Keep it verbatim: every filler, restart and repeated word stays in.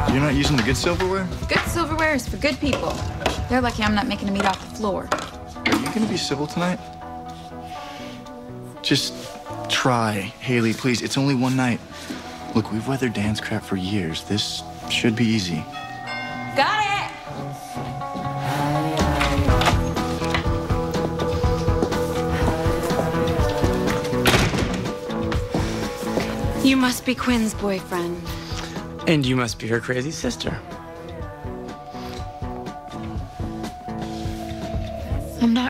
You're not using the good silverware? Good silverware is for good people. They're lucky I'm not making them eat off the floor. Are you gonna be civil tonight? Just try, Haley, please. It's only one night. Look, we've weathered dance crap for years. This should be easy. Got it! You must be Quinn's boyfriend. And you must be her crazy sister. I'm not